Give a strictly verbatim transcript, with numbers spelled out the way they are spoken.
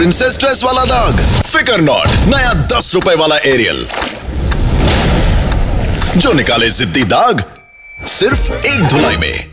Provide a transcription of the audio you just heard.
Princess dress वाला दाग? फिकर नॉट, नया दस रुपए वाला एरियल जो निकाले जिद्दी दाग सिर्फ एक धुलाई में।